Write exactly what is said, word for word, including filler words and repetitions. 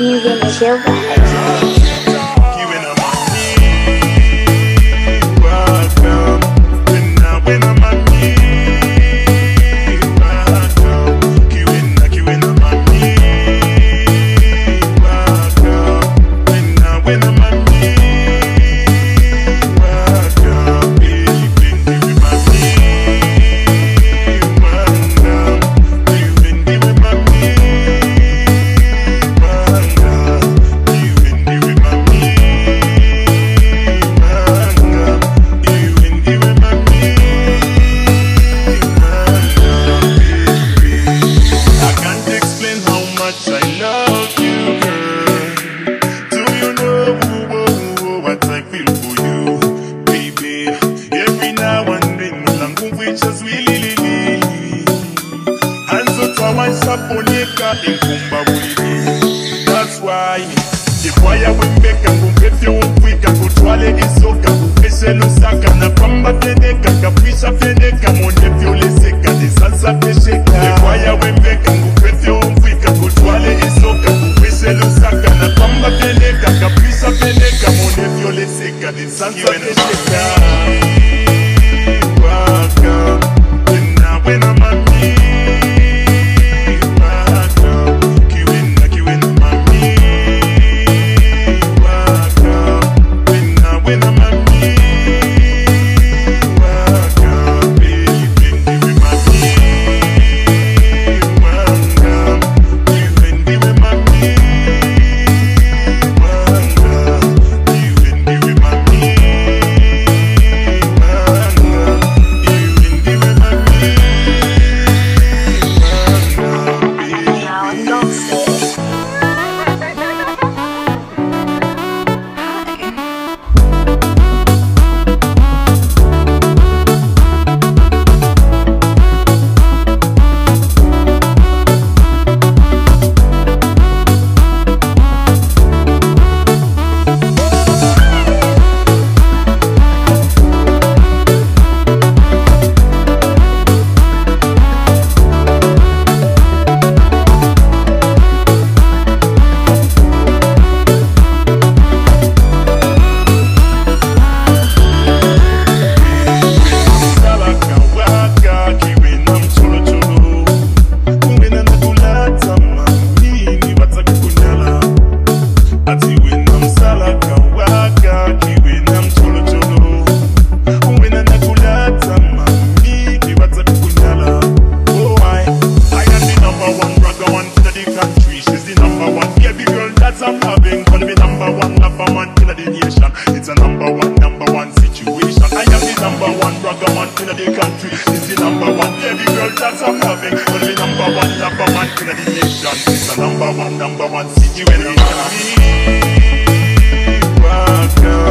Kiwena show vibes. Kiwena Mami, welcome. Kiwena Mami, welcome. Kiwena Kiwena Mami, welcome. Kiwena Mami, welcome. Kiwena Mami, welcome. Kiwena Mami. That's why if why I went back and go get you quick and go twale isoka ese lusaka na pamba tedeka kapisha fedeka monde viole seka de salsa pesheka if why I went back and go get you quick and go twale isoka ese lusaka na pamba tedeka kapisha fedeka monde viole seka de salsa pesheka. Welcome. Kiwena Mami. It's a number one, number one situation. I am the number one rocker man in the country. It's the number one baby girl that I'm having. But the number one number man in the nation. It's a number one, number one situation. Welcome.